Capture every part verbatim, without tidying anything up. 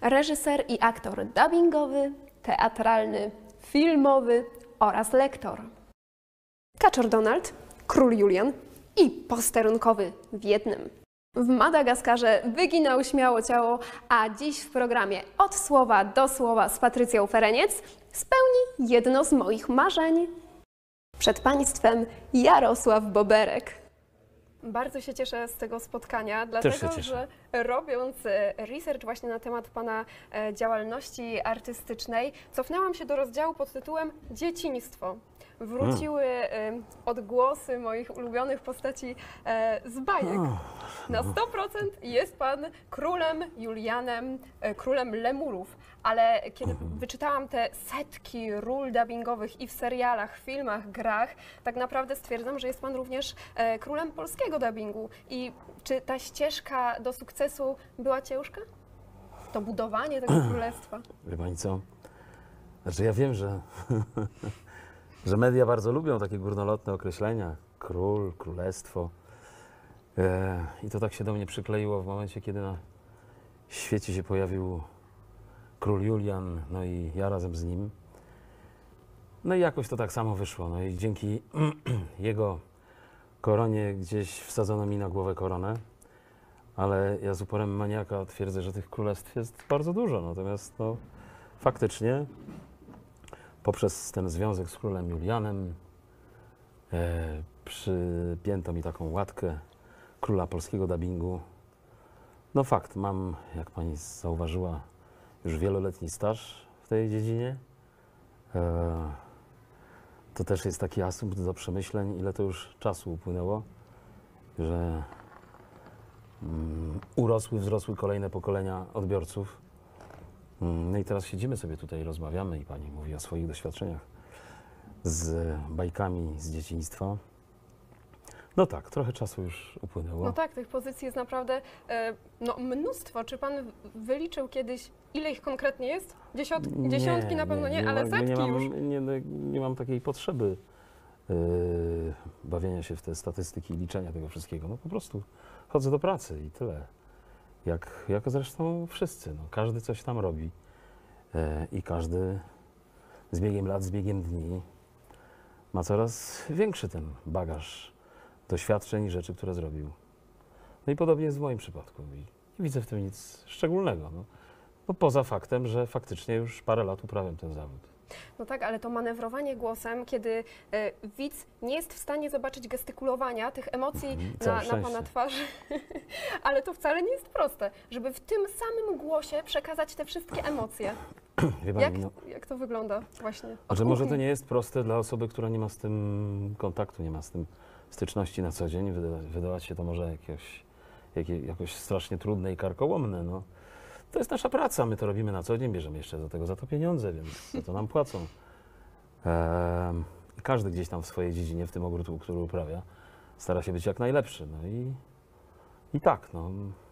reżyser i aktor dubbingowy, teatralny, filmowy oraz lektor. Kaczor Donald, król Julian i posterunkowy w jednym. W Madagaskarze wyginał śmiało ciało, a dziś w programie Od słowa do słowa z Patrycją Fereniec spełni jedno z moich marzeń. Przed Państwem Jarosław Boberek. Bardzo się cieszę z tego spotkania, dlatego że robiąc research właśnie na temat Pana działalności artystycznej, cofnęłam się do rozdziału pod tytułem Dzieciństwo. Wróciły hmm. odgłosy moich ulubionych postaci z bajek. Na sto procent jest Pan królem Julianem, królem lemurów, ale kiedy wyczytałam te setki ról dubbingowych i w serialach, filmach, grach, tak naprawdę stwierdzam, że jest Pan również królem polskiego dubbingu. I czy ta ścieżka do sukcesu była ciężka? To budowanie tego królestwa? Wie Pani co? Znaczy ja wiem, że, że media bardzo lubią takie górnolotne określenia. Król, królestwo. E, I to tak się do mnie przykleiło w momencie, kiedy na świecie się pojawił król Julian, no i ja razem z nim. No i jakoś to tak samo wyszło. No i dzięki jego koronie gdzieś wsadzono mi na głowę koronę. Ale ja z uporem maniaka twierdzę, że tych królestw jest bardzo dużo. Natomiast no, faktycznie poprzez ten związek z królem Julianem e, przypięto mi taką łatkę króla polskiego dubbingu. No fakt, mam, jak Pani zauważyła, już wieloletni staż w tej dziedzinie. E, to też jest taki asumpt do przemyśleń, ile to już czasu upłynęło, że um, urosły, wzrosły kolejne pokolenia odbiorców. Um, no i teraz siedzimy sobie tutaj, rozmawiamy i Pani mówi o swoich doświadczeniach z bajkami z dzieciństwa. No tak, trochę czasu już upłynęło. No tak, tych pozycji jest naprawdę e, no, mnóstwo. Czy Pan wyliczył kiedyś, ile ich konkretnie jest? Dziesiąt, nie, dziesiątki na pewno nie, nie ale ma, setki nie mam, już. Nie, nie mam takiej potrzeby yy, bawienia się w te statystyki i liczenia tego wszystkiego. No po prostu chodzę do pracy i tyle. Jak, jak zresztą wszyscy. No, każdy coś tam robi yy, i każdy z biegiem lat, z biegiem dni ma coraz większy ten bagaż doświadczeń i rzeczy, które zrobił. No i podobnie jest w moim przypadku. I nie widzę w tym nic szczególnego. No. No poza faktem, że faktycznie już parę lat uprawiam ten zawód. No tak, ale to manewrowanie głosem, kiedy e, widz nie jest w stanie zobaczyć gestykulowania, tych emocji mhm, na, na Pana twarzy, ale to wcale nie jest proste, żeby w tym samym głosie przekazać te wszystkie emocje. Wie pani, jak, no, jak to wygląda właśnie? Że może to nie jest proste dla osoby, która nie ma z tym kontaktu, nie ma z tym styczności na co dzień. Wyda, wydawać się to może jakieś, jakie, jakoś strasznie trudne i karkołomne. No. To jest nasza praca, my to robimy na co dzień, bierzemy jeszcze do tego za to pieniądze, więc za to nam płacą. Ehm, każdy gdzieś tam w swojej dziedzinie, w tym ogródku, który uprawia, stara się być jak najlepszy. No i, i tak, no,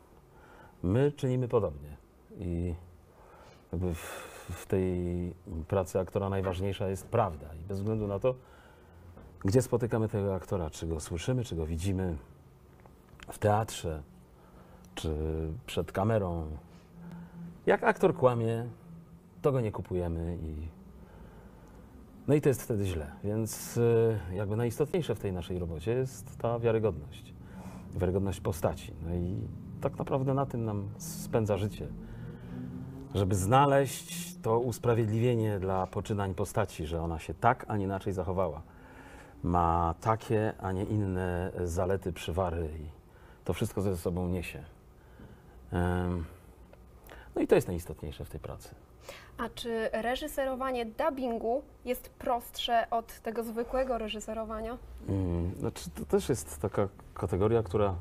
my czynimy podobnie. I jakby w, w tej pracy aktora najważniejsza jest prawda. I bez względu na to, gdzie spotykamy tego aktora, czy go słyszymy, czy go widzimy w teatrze, czy przed kamerą. Jak aktor kłamie, to go nie kupujemy i no i to jest wtedy źle. Więc jakby najistotniejsze w tej naszej robocie jest ta wiarygodność, wiarygodność postaci. No i tak naprawdę na tym nam spędza życie, żeby znaleźć to usprawiedliwienie dla poczynań postaci, że ona się tak, a nie inaczej zachowała. Ma takie, a nie inne zalety, przywary i to wszystko ze sobą niesie. No i to jest najistotniejsze w tej pracy. A czy reżyserowanie dubbingu jest prostsze od tego zwykłego reżyserowania? Hmm, znaczy to też jest taka kategoria, która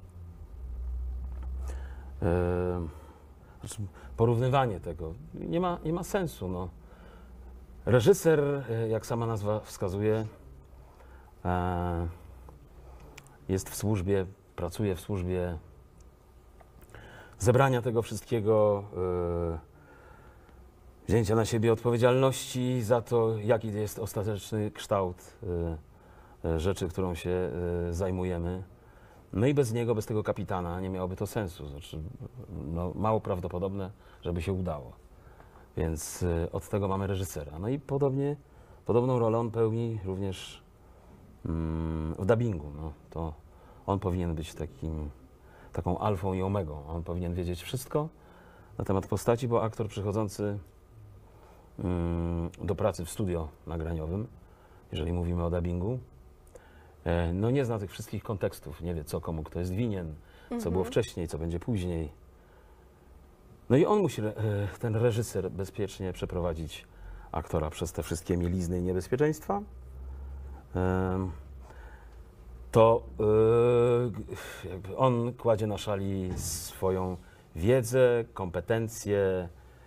e, znaczy porównywanie tego nie ma, nie ma sensu. No. Reżyser, jak sama nazwa wskazuje, e, jest w służbie, pracuje w służbie zebrania tego wszystkiego, e, wzięcia na siebie odpowiedzialności za to, jaki jest ostateczny kształt e, rzeczy, którą się e, zajmujemy. No i bez niego, bez tego kapitana nie miałoby to sensu. Znaczy, no, mało prawdopodobne, żeby się udało. Więc y, od tego mamy reżysera. No i podobnie, podobną rolę on pełni również mm, w dubbingu. No, to on powinien być takim, taką alfą i omegą. On powinien wiedzieć wszystko na temat postaci, bo aktor przychodzący mm, do pracy w studio nagraniowym, jeżeli mówimy o dubbingu, e, no nie zna tych wszystkich kontekstów, nie wie co komu kto jest winien, co Mhm. było wcześniej, co będzie później. No i on musi, re- e, ten reżyser, bezpiecznie przeprowadzić aktora przez te wszystkie mielizny i niebezpieczeństwa. Em, To e, jakby on kładzie na szali swoją wiedzę, kompetencje,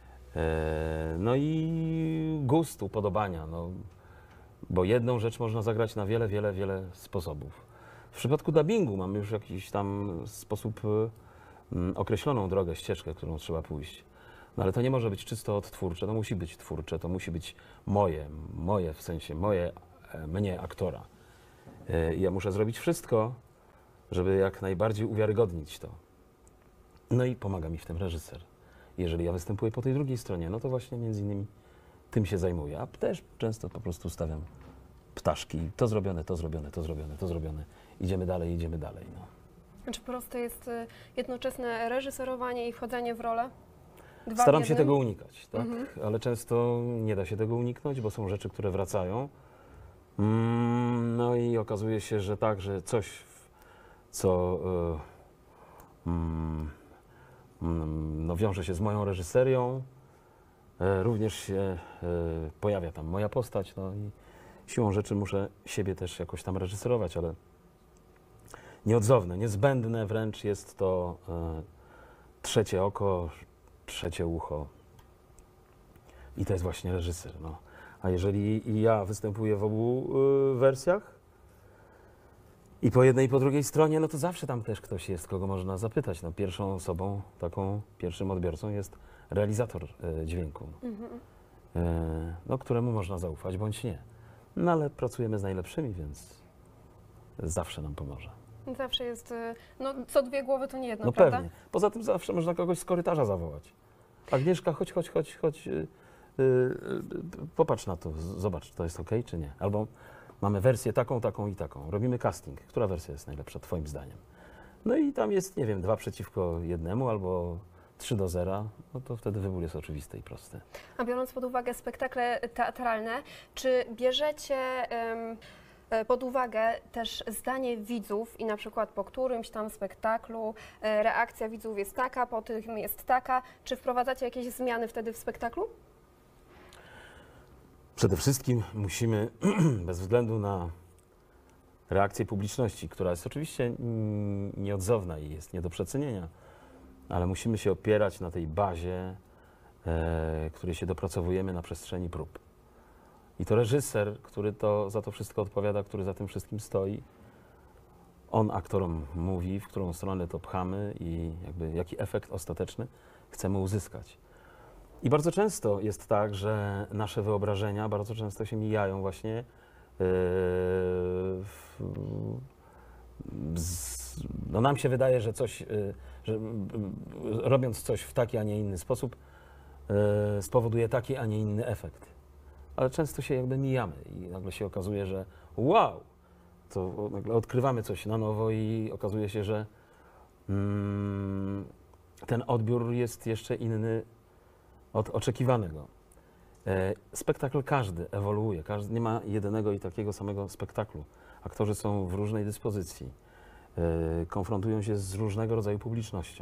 e, no i gust, upodobania. No, bo jedną rzecz można zagrać na wiele, wiele, wiele sposobów. W przypadku dubbingu mamy już jakiś tam sposób, mm, określoną drogę, ścieżkę, którą trzeba pójść. No ale to nie może być czysto odtwórcze, to musi być twórcze, to musi być moje, moje w sensie moje, e, mnie, aktora. E, I ja muszę zrobić wszystko, żeby jak najbardziej uwiarygodnić to. No i pomaga mi w tym reżyser. Jeżeli ja występuję po tej drugiej stronie, no to właśnie między innymi tym się zajmuję. A też często po prostu stawiam ptaszki. To zrobione, to zrobione, to zrobione, to zrobione. Idziemy dalej, idziemy dalej. No. Czy proste jest y, jednoczesne reżyserowanie i wchodzenie w rolę? Dwa w Staram się jednym? tego unikać, tak? Mhm. Ale często nie da się tego uniknąć, bo są rzeczy, które wracają. Mm, no i okazuje się, że tak, że coś, w- co y, mm, mm, no, wiąże się z moją reżyserią, e, również się e, pojawia tam moja postać, no i siłą rzeczy muszę siebie też jakoś tam reżyserować, ale nieodzowne, niezbędne wręcz jest to e, trzecie oko, trzecie ucho i to jest właśnie reżyser. No. A jeżeli i ja występuję w obu y, wersjach i po jednej i po drugiej stronie, no to zawsze tam też ktoś jest, kogo można zapytać. No, pierwszą osobą, taką pierwszym odbiorcą jest realizator y, dźwięku, Mhm. y, no, któremu można zaufać bądź nie. No ale pracujemy z najlepszymi, więc zawsze nam pomoże. Zawsze jest, y, no co dwie głowy to nie jedna, No prawda? pewnie. Poza tym zawsze można kogoś z korytarza zawołać. Agnieszka, chodź, chodź, chodź, chodź. Yy, yy, popatrz na to, z- zobacz, to jest ok, czy nie. Albo mamy wersję taką, taką i taką. Robimy casting. Która wersja jest najlepsza, twoim zdaniem? No i tam jest, nie wiem, dwa przeciwko jednemu albo trzy do zera. No to wtedy wybór jest oczywisty i prosty. A biorąc pod uwagę spektakle teatralne, czy bierzecie em, e, pod uwagę też zdanie widzów i na przykład po którymś tam spektaklu e, reakcja widzów jest taka, po tym jest taka, czy wprowadzacie jakieś zmiany wtedy w spektaklu? Przede wszystkim musimy, bez względu na reakcję publiczności, która jest oczywiście mm, nieodzowna i jest nie do przecenienia, ale musimy się opierać na tej bazie, e, której się dopracowujemy na przestrzeni prób. I to reżyser, który to, za to wszystko odpowiada, który za tym wszystkim stoi, on aktorom mówi, w którą stronę to pchamy i jakby jaki efekt ostateczny chcemy uzyskać. I bardzo często jest tak, że nasze wyobrażenia bardzo często się mijają właśnie yy, w, z, no nam się wydaje, że coś, yy, że yy, robiąc coś w taki, a nie inny sposób yy, spowoduje taki, a nie inny efekt. Ale często się jakby mijamy i nagle się okazuje, że wow, to nagle odkrywamy coś na nowo i okazuje się, że mm, ten odbiór jest jeszcze inny od oczekiwanego. E, spektakl każdy ewoluuje, każdy, nie ma jedynego i takiego samego spektaklu. Aktorzy są w różnej dyspozycji, e, konfrontują się z różnego rodzaju publicznością.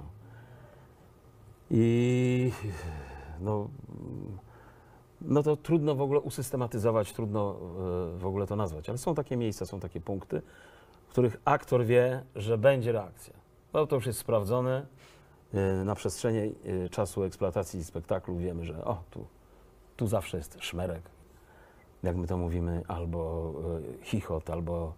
I no, no to trudno w ogóle usystematyzować, trudno e, w ogóle to nazwać, ale są takie miejsca, są takie punkty, w których aktor wie, że będzie reakcja. No to już jest sprawdzone. Na przestrzeni y, czasu eksploatacji spektaklu wiemy, że o, tu, tu zawsze jest szmerek, jak my to mówimy, albo y, chichot, albo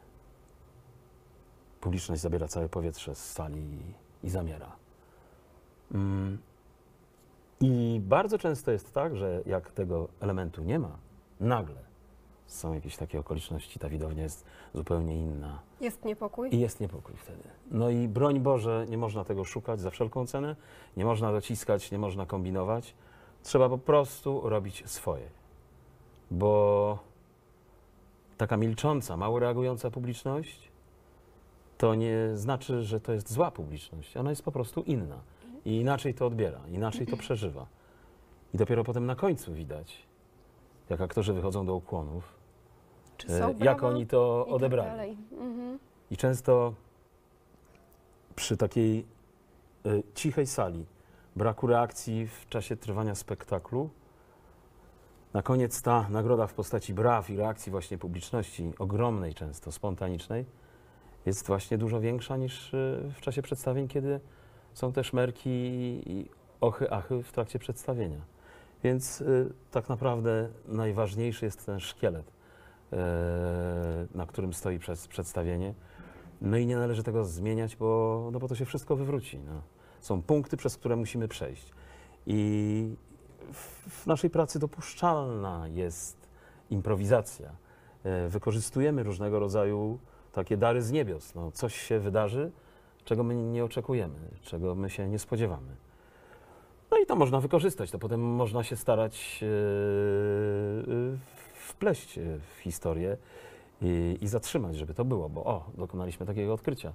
publiczność zabiera całe powietrze z sali i, i zamiera. Mm. I bardzo często jest tak, że jak tego elementu nie ma, nagle są jakieś takie okoliczności, ta widownia jest zupełnie inna. Jest niepokój? I jest niepokój wtedy. No i broń Boże, nie można tego szukać za wszelką cenę, nie można dociskać, nie można kombinować. Trzeba po prostu robić swoje. Bo taka milcząca, mało reagująca publiczność to nie znaczy, że to jest zła publiczność. Ona jest po prostu inna i inaczej to odbiera, inaczej to przeżywa. I dopiero potem na końcu widać, jak aktorzy wychodzą do ukłonów, Czy e, są jak brawa? oni to I tak odebrali. dalej. Mhm. I często przy takiej y, cichej sali, braku reakcji w czasie trwania spektaklu, na koniec ta nagroda w postaci braw i reakcji właśnie publiczności, ogromnej często, spontanicznej, jest właśnie dużo większa niż y, w czasie przedstawień, kiedy są te szmerki i ochy, achy w trakcie przedstawienia. Więc y, tak naprawdę najważniejszy jest ten szkielet, y, na którym stoi przez przedstawienie. No i nie należy tego zmieniać, bo, no bo to się wszystko wywróci. No. Są punkty, przez które musimy przejść. I w, w naszej pracy dopuszczalna jest improwizacja. E, wykorzystujemy różnego rodzaju takie dary z niebios. No, coś się wydarzy, czego my nie oczekujemy, czego my się nie spodziewamy. No i to można wykorzystać, to potem można się starać e, e, wpleść w historię i, i zatrzymać, żeby to było, bo o, dokonaliśmy takiego odkrycia.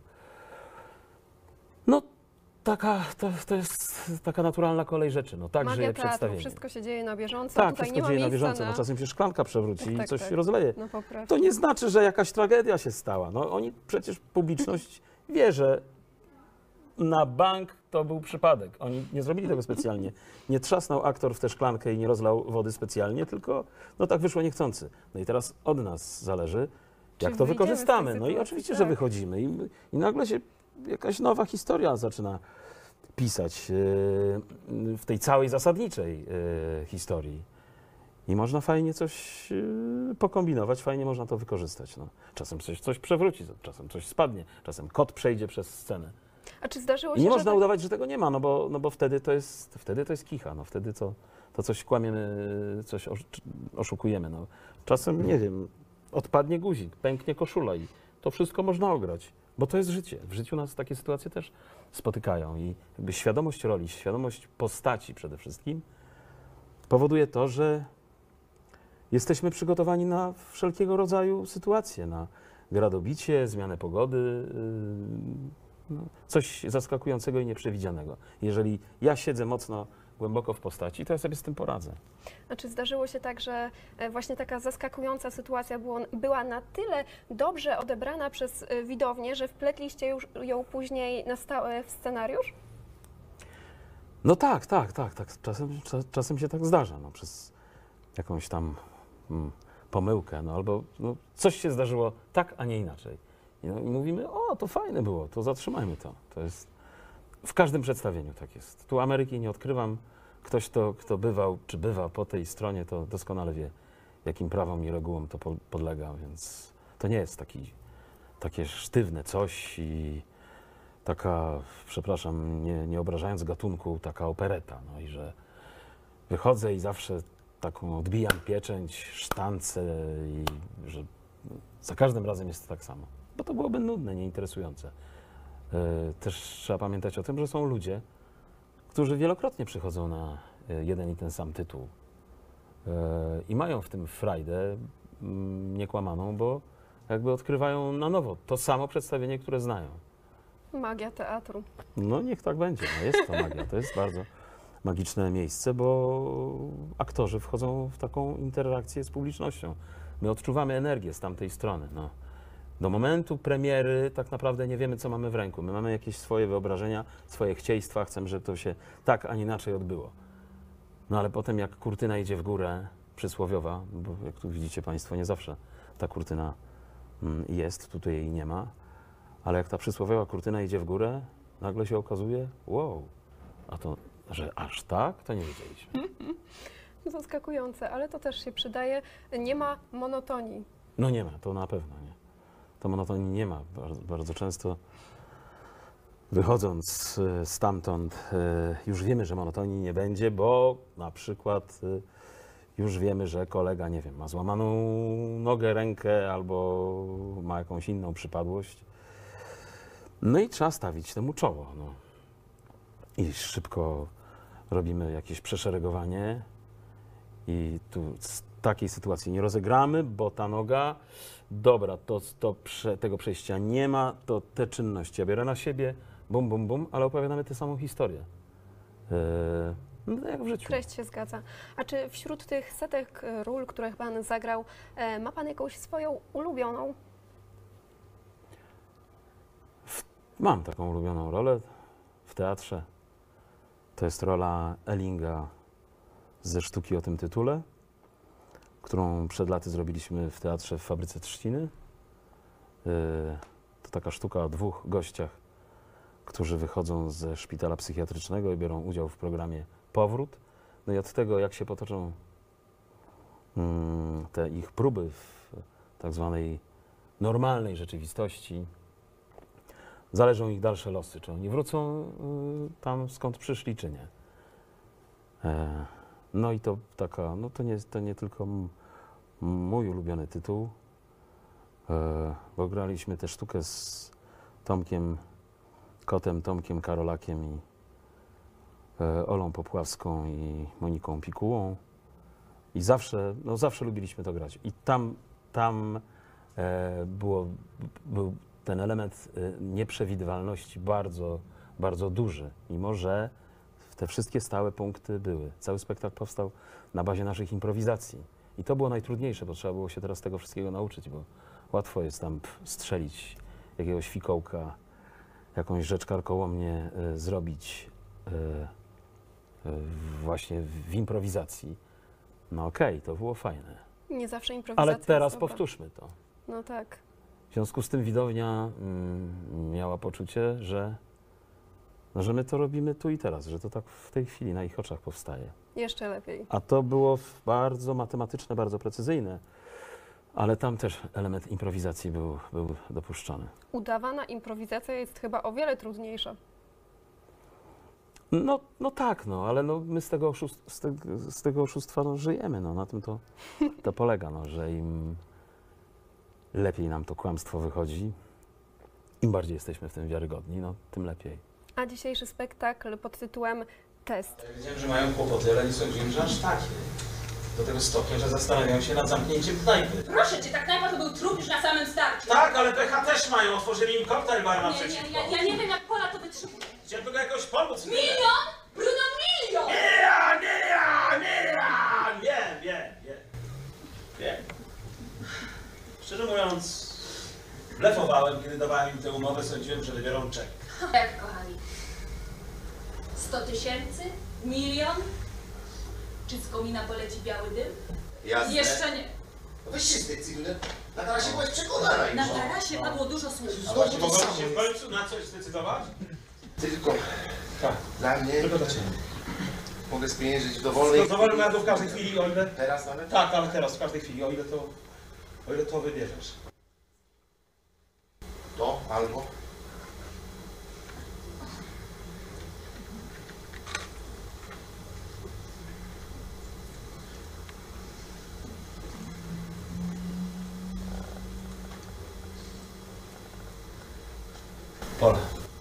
No, taka, to, to jest taka naturalna kolej rzeczy, no tak Magia żyje teatru, przedstawienie. wszystko się dzieje na bieżąco, Tak, tutaj wszystko nie ma dzieje na miejsca bieżąco, na... no czasem się szklanka przewróci Tak, i tak, coś tak. się rozleje. No poprawnie. To nie znaczy, że jakaś tragedia się stała. No oni przecież publiczność wie, że na bank to był przypadek. Oni nie zrobili tego specjalnie. Nie trzasnął aktor w tę szklankę i nie rozlał wody specjalnie, tylko no tak wyszło niechcący. No i teraz od nas zależy, Czy jak to wyjdziemy z tej wykorzystamy. No i sytuacji, oczywiście, że tak. wychodzimy i, i nagle się jakaś nowa historia zaczyna pisać yy, w tej całej zasadniczej yy, historii. I można fajnie coś yy, pokombinować, fajnie można to wykorzystać. No. Czasem coś, coś przewróci, czasem coś spadnie, czasem kot przejdzie przez scenę. A czy zdarzyło I się, nie że można tak... udawać, że tego nie ma, no bo, no bo wtedy, to jest, wtedy to jest kicha, no wtedy to, to coś kłamiemy, coś osz- oszukujemy. No. Czasem, nie wiem, odpadnie guzik, pęknie koszula i to wszystko można ograć, bo to jest życie. W życiu nas takie sytuacje też spotykają i jakby świadomość roli, świadomość postaci przede wszystkim powoduje to, że jesteśmy przygotowani na wszelkiego rodzaju sytuacje, na gradobicie, zmianę pogody, yy, no, coś zaskakującego i nieprzewidzianego. Jeżeli ja siedzę mocno, głęboko w postaci, to ja sobie z tym poradzę. A czy zdarzyło się tak, że e, właśnie taka zaskakująca sytuacja było, była na tyle dobrze odebrana przez e, widownię, że wpletliście już ją później na stałe w scenariusz? No tak, tak, tak, tak. Czasem, cza- czasem się tak zdarza, no, przez jakąś tam mm, pomyłkę, no, albo no, coś się zdarzyło tak, a nie inaczej. I, no, i mówimy, o, to fajne było, to zatrzymajmy to. To jest w każdym przedstawieniu tak jest. Tu Ameryki nie odkrywam. Ktoś, kto, kto bywał, czy bywa po tej stronie, to doskonale wie, jakim prawom i regułom to po- podlega, więc to nie jest taki, takie sztywne coś i taka, przepraszam, nie, nie obrażając gatunku, taka opereta, no i że wychodzę i zawsze taką odbijam pieczęć, sztancę i że za każdym razem jest tak samo, bo to byłoby nudne, nieinteresujące. Yy, Też trzeba pamiętać o tym, że są ludzie, którzy wielokrotnie przychodzą na y, jeden i ten sam tytuł yy, i mają w tym frajdę mm, niekłamaną, bo jakby odkrywają na nowo to samo przedstawienie, które znają. Magia teatru. No niech tak będzie, no jest to magia, to jest bardzo magiczne miejsce, bo aktorzy wchodzą w taką interakcję z publicznością. My odczuwamy energię z tamtej strony. No. Do momentu premiery tak naprawdę nie wiemy, co mamy w ręku. My mamy jakieś swoje wyobrażenia, swoje chcieństwa, chcemy, żeby to się tak, a nie inaczej odbyło. No ale potem jak kurtyna idzie w górę, przysłowiowa, bo jak tu widzicie Państwo, nie zawsze ta kurtyna mm, jest, tutaj jej nie ma, ale jak ta przysłowiowa kurtyna idzie w górę, nagle się okazuje, wow, a to, że aż tak, to nie wiedzieliśmy. Zaskakujące, ale to też się przydaje. Nie ma monotonii. No nie ma, to na pewno nie. To monotonii nie ma. Bardzo, bardzo często wychodząc e, stamtąd e, już wiemy, że monotonii nie będzie, bo na przykład e, już wiemy, że kolega, nie wiem, ma złamaną nogę, rękę albo ma jakąś inną przypadłość. No i trzeba stawić temu czoło. No. I szybko robimy jakieś przeszeregowanie i tu z takiej sytuacji nie rozegramy, bo ta noga, dobra, to, to prze, tego przejścia nie ma, to te czynności ja biorę na siebie, bum, bum, bum, ale opowiadamy tę samą historię. Yy, no jak w życiu. Treść się zgadza. A czy wśród tych setek e, ról, których Pan zagrał, e, ma Pan jakąś swoją ulubioną? Mam taką ulubioną rolę w teatrze. To jest rola Ellinga ze sztuki o tym tytule, którą przed laty zrobiliśmy w teatrze w Fabryce Trzciny. Yy, To taka sztuka o dwóch gościach, którzy wychodzą ze szpitala psychiatrycznego i biorą udział w programie Powrót. No i od tego, jak się potoczą mm, te ich próby w tak zwanej normalnej rzeczywistości, zależą ich dalsze losy, czy oni wrócą y, tam, skąd przyszli, czy nie. E, no i to taka, no to nie, to nie tylko m, mój ulubiony tytuł, e, bo graliśmy tę sztukę z Tomkiem Kotem, Tomkiem Karolakiem i e, Olą Popławską i Moniką Pikułą. I zawsze, no zawsze lubiliśmy to grać. I tam, tam e, było, był ten element e, nieprzewidywalności bardzo, bardzo duży, mimo że te wszystkie stałe punkty były. Cały spektakl powstał na bazie naszych improwizacji. I to było najtrudniejsze, bo trzeba było się teraz tego wszystkiego nauczyć, bo łatwo jest tam pff, strzelić jakiegoś fikołka, jakąś rzecz karkołomnie y, zrobić y, y, właśnie w improwizacji. No okej, okay, to było fajne. Nie zawsze improwizacja Ale jest teraz dobra. powtórzmy to. No tak. W związku z tym widownia mm, miała poczucie, że, no, że my to robimy tu i teraz, że to tak w tej chwili na ich oczach powstaje. Jeszcze lepiej. A to było w- bardzo matematyczne, bardzo precyzyjne, ale tam też element improwizacji był, był dopuszczony. Udawana improwizacja jest chyba o wiele trudniejsza. No, no tak, no, ale no, my z tego, oszust- z tego, z tego oszustwa no, żyjemy, no, na tym to, to polega, no, że im lepiej nam to kłamstwo wychodzi, im bardziej jesteśmy w tym wiarygodni, no, tym lepiej. A dzisiejszy spektakl pod tytułem Test. Wiedziałem, że mają kłopoty, ale nie sądziłem, że aż takie. Do tego stopnia, że zastanawiają się nad zamknięciem knajpy. Proszę cię, ta knajpa to był trup już na samym starcie. Tak, ale Pecha też mają. Otworzyli im koktajl bar Nie, naprzeciwko. nie, ja, ja nie wiem jak Pola to wytrzymuje. Chciałem tylko jakoś pomóc. Milion? Bruno, milion! Nie, nie, nie, nie, wiem, wiem, wiem. Wiem. Szczerze mówiąc, blefowałem, kiedy dawałem im tę umowę, sądziłem, że wybiorą czek. Jak kochani? Sto tysięcy? Milion? Czy z komina poleci biały dym? Jasne. Jeszcze nie. Weź się zdecydujmy. Na tarasie byłaś przekonana już. Na tarasie padło dużo słów. A właśnie, mogłem się w końcu na coś zdecydować? Tylko Tak, dla mnie tylko dla Ciebie. mogę spieniężyć w dowolnej... Z dowolnym razu w każdej chwili, o ile... Teraz nawet? Tak, ale teraz, w każdej chwili, o ile to... O ile to wybierzesz. To albo... Pola.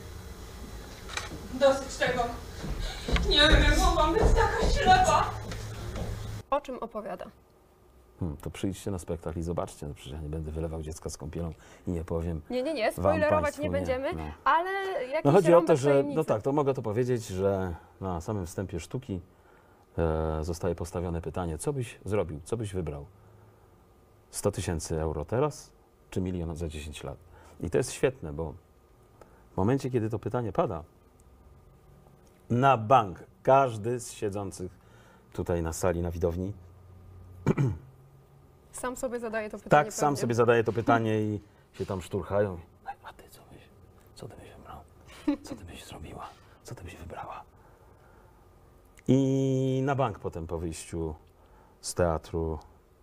Dosyć tego. Nie wiem, jak mogłam być taka ślepa. O czym opowiada? Hmm, to przyjdźcie na spektakl i zobaczcie, no przecież ja nie będę wylewał dziecka z kąpielą i nie powiem. Nie, nie, nie, Wam, spoilerować państwu, nie nie, będziemy, no. ale jakiś No chodzi o to, rąbek że, tajemnicy. no tak, to mogę to powiedzieć, że na samym wstępie sztuki e, zostaje postawione pytanie, co byś zrobił, co byś wybrał? sto tysięcy euro teraz, czy milion za dziesięć lat? I to jest świetne, bo w momencie, kiedy to pytanie pada, na bank każdy z siedzących tutaj na sali, na widowni, Sam sobie zadaje to pytanie. tak sam pewnie. sobie zadaje to pytanie i się tam szturchają. A ty co byś, co ty byś wybrał? Co ty byś zrobiła? Co ty byś wybrała? I na bank potem po wyjściu z teatru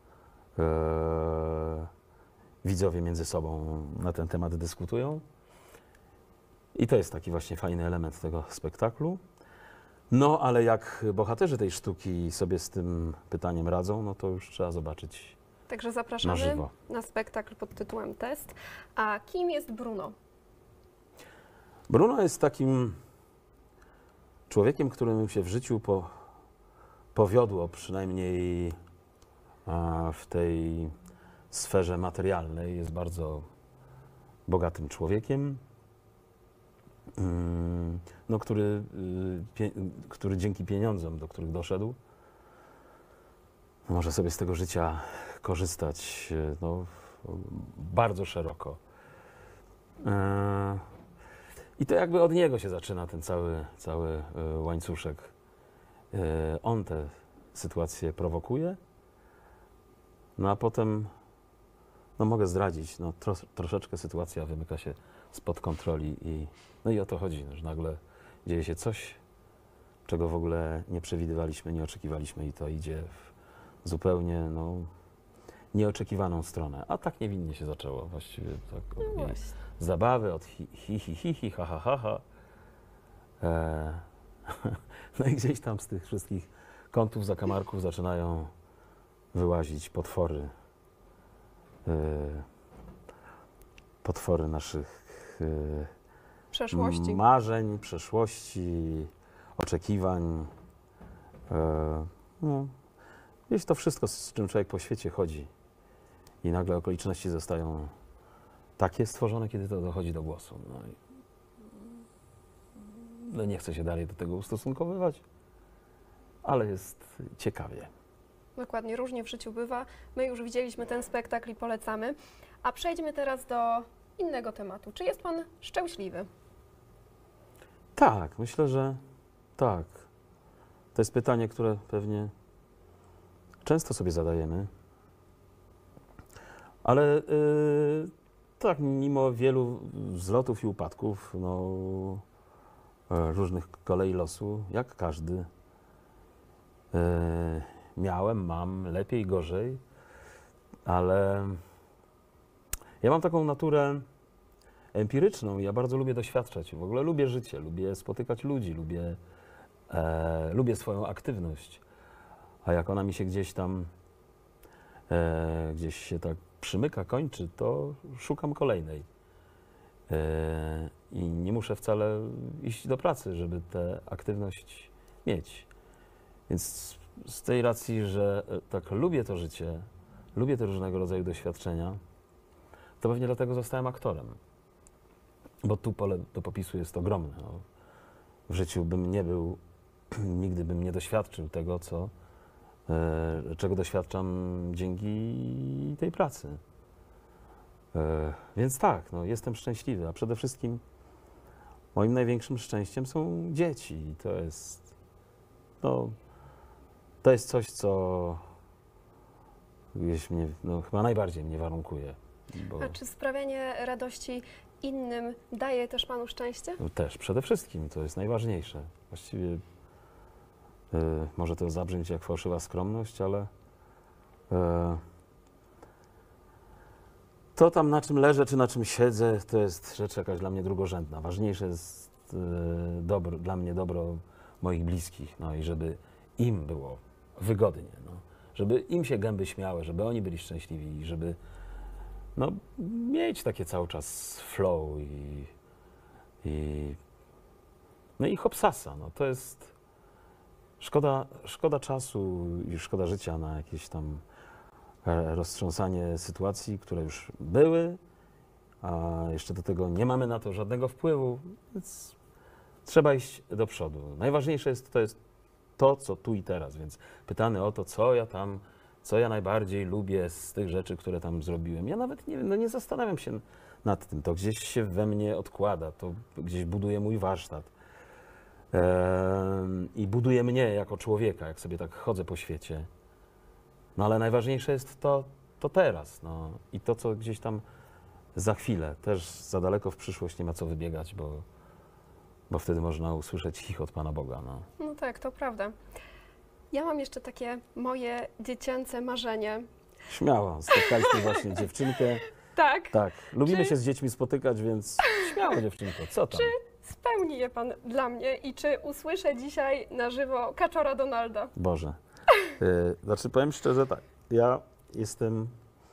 e, widzowie między sobą na ten temat dyskutują. I to jest taki właśnie fajny element tego spektaklu. No, ale jak bohaterzy tej sztuki sobie z tym pytaniem radzą, no to już trzeba zobaczyć Także na zapraszamy żywo. na spektakl pod tytułem Test. A kim jest Bruno? Bruno jest takim człowiekiem, któremu się w życiu po, powiodło, przynajmniej a, w tej sferze materialnej. Jest bardzo bogatym człowiekiem, mm, no, który, y, pie, który dzięki pieniądzom, do których doszedł, może sobie z tego życia korzystać y, no, bardzo szeroko. E, I to jakby od niego się zaczyna ten cały, cały y, łańcuszek. Y, on te sytuacje prowokuje, no a potem, no mogę zdradzić, no tros, troszeczkę sytuacja wymyka się spod kontroli i no i o to chodzi, że nagle dzieje się coś, czego w ogóle nie przewidywaliśmy, nie oczekiwaliśmy i to idzie w zupełnie no, nieoczekiwaną stronę. A tak niewinnie się zaczęło właściwie. Tak, od No jej właśnie. zabawy, od hi, hi, hi, hi, hi ha, ha, ha, ha. E, no i gdzieś tam z tych wszystkich kątów, zakamarków zaczynają wyłazić potwory. E, potwory naszych e, Przeszłości. marzeń, przeszłości, oczekiwań. E, no, jest to wszystko, z czym człowiek po świecie chodzi. I nagle okoliczności zostają takie stworzone, kiedy to dochodzi do głosu. No, i, no nie chcę się dalej do tego ustosunkowywać, ale jest ciekawie. Dokładnie, różnie w życiu bywa. My już widzieliśmy ten spektakl i polecamy. A przejdźmy teraz do innego tematu. Czy jest Pan szczęśliwy? Tak, myślę, że tak. To jest pytanie, które pewnie często sobie zadajemy. Ale yy, tak, mimo wielu wzlotów i upadków, no, e, różnych kolei losu, jak każdy, yy, miałem, mam, lepiej, gorzej, ale ja mam taką naturę empiryczną i ja bardzo lubię doświadczać. W ogóle lubię życie, lubię spotykać ludzi, lubię, e, lubię swoją aktywność. A jak ona mi się gdzieś tam, e, gdzieś się tak przymyka, kończy, to szukam kolejnej. E, I nie muszę wcale iść do pracy, żeby tę aktywność mieć. Więc z tej racji, że tak lubię to życie, lubię te różnego rodzaju doświadczenia, to pewnie dlatego zostałem aktorem. Bo tu pole do popisu jest ogromne. No. W życiu bym nie był, nigdy bym nie doświadczył tego, co, e, czego doświadczam dzięki tej pracy. E, więc tak, no, jestem szczęśliwy, a przede wszystkim moim największym szczęściem są dzieci. I to jest, no, to jest coś, co gdzieś mnie, no, chyba najbardziej mnie warunkuje. Bo A czy sprawianie radości innym daje też Panu szczęście? no, też przede wszystkim to jest najważniejsze. Właściwie y, może to zabrzmieć jak fałszywa skromność, ale y, to tam, na czym leżę, czy na czym siedzę, to jest rzecz jakaś dla mnie drugorzędna. Ważniejsze jest y, dobro, dla mnie dobro moich bliskich, no i żeby im było wygodnie, no. Żeby im się gęby śmiały, żeby oni byli szczęśliwi i żeby no, mieć takie cały czas flow i, i no i hopsasa. No, to jest szkoda, szkoda czasu i szkoda życia na jakieś tam e, roztrząsanie sytuacji, które już były, a jeszcze do tego nie mamy na to żadnego wpływu, więc trzeba iść do przodu. Najważniejsze jest to, jest to, co tu i teraz, więc pytany o to, co ja tam co ja najbardziej lubię z tych rzeczy, które tam zrobiłem. Ja nawet nie, no nie zastanawiam się nad tym. To gdzieś się we mnie odkłada, to gdzieś buduje mój warsztat. Eee, I buduje mnie jako człowieka, jak sobie tak chodzę po świecie. No ale najważniejsze jest to, to teraz. No. I to, co gdzieś tam za chwilę. Też za daleko w przyszłość nie ma co wybiegać, bo, bo wtedy można usłyszeć chichot Pana Boga. No. No tak, to prawda. Ja mam jeszcze takie moje dziecięce marzenie. Śmiało, spotkaliśmy właśnie dziewczynkę. Tak. Tak, lubimy Czy- się z dziećmi spotykać, więc śmiało dziewczynko, co tam? Czy spełni je pan dla mnie i czy usłyszę dzisiaj na żywo Kaczora Donalda? Boże. Yy, znaczy, powiem szczerze tak, ja jestem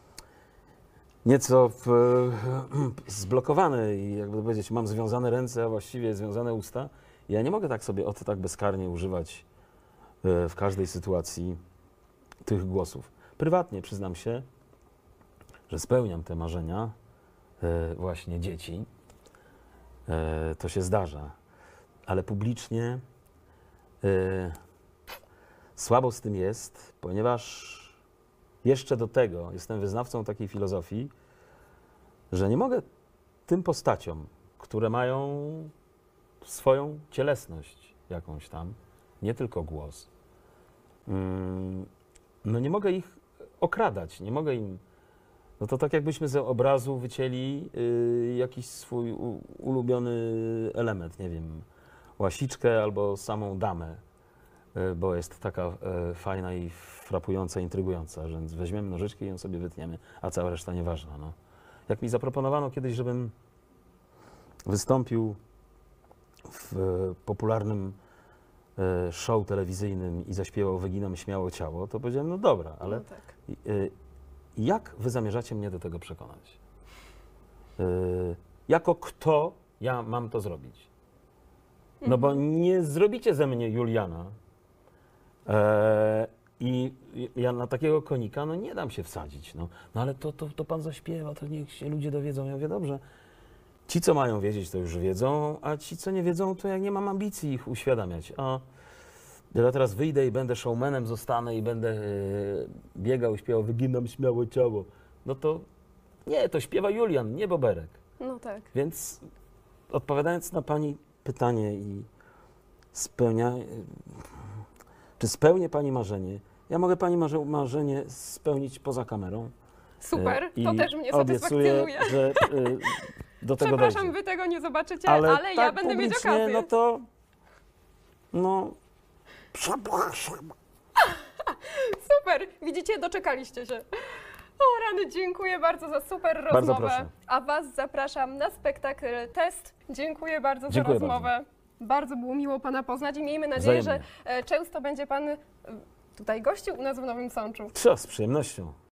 nieco w, zblokowany i jakby powiedzieć, mam związane ręce, a właściwie związane usta. Ja nie mogę tak sobie oto tak bezkarnie używać yy, w każdej sytuacji tych głosów. Prywatnie przyznam się, że spełniam te marzenia yy, właśnie dzieci. Yy, to się zdarza, ale publicznie yy, słabo z tym jest, ponieważ jeszcze do tego jestem wyznawcą takiej filozofii, że nie mogę tym postaciom, które mają swoją cielesność jakąś tam, nie tylko głos, mm, no nie mogę ich okradać, nie mogę im, no to tak jakbyśmy z obrazu wycięli y, jakiś swój u, ulubiony element, nie wiem, łasiczkę albo samą damę, y, bo jest taka y, fajna i frapująca, intrygująca, że weźmiemy nożyczki i ją sobie wytniemy, a cała reszta nieważna. No. Jak mi zaproponowano kiedyś, żebym wystąpił w y, popularnym y, show telewizyjnym i zaśpiewał Wyginam śmiało ciało, to powiedziałem, no dobra, ale No tak. y, jak wy zamierzacie mnie do tego przekonać? Y, jako kto ja mam to zrobić? No bo nie zrobicie ze mnie Juliana e, i ja na takiego konika no nie dam się wsadzić. No, no ale to, to, to pan zaśpiewa, to niech się ludzie dowiedzą. Ja mówię, dobrze, ci co mają wiedzieć to już wiedzą, a ci co nie wiedzą to ja nie mam ambicji ich uświadamiać. A ja teraz wyjdę i będę showmanem, zostanę i będę e, biegał i śpiewał Wyginam śmiało ciało. No to nie, to śpiewa Julian, nie Boberek. No tak. Więc odpowiadając na pani pytanie i spełnia, czy spełnię pani marzenie? Ja mogę pani marze, marzenie spełnić poza kamerą. Super, E, to i też mnie obiecuję, satysfakcjonuje. że e, do tego Przepraszam, dojdzie. wy tego nie zobaczycie, ale, Ale, ja tak będę mieć publicznie, okazję. no to no przepraszam. Super, widzicie, doczekaliście się. O rany, dziękuję bardzo za super Bardzo rozmowę. proszę. A was zapraszam na spektakl Test. Dziękuję bardzo Dziękuję za rozmowę. Bardzo. było miło pana poznać i miejmy nadzieję, Wzajemnie. że e, często będzie pan e, tutaj gościł u nas w Nowym Sączu. Co, z przyjemnością.